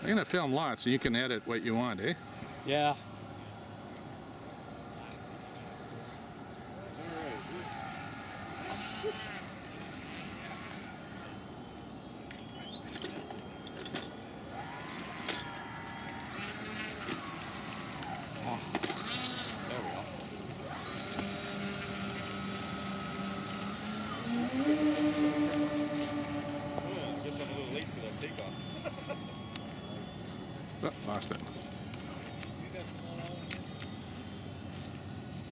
I'm gonna film lots, so you can edit what you want, eh? Yeah. There we are. Oh, I guess I'm a little late for that takeoff. Oh, lost it.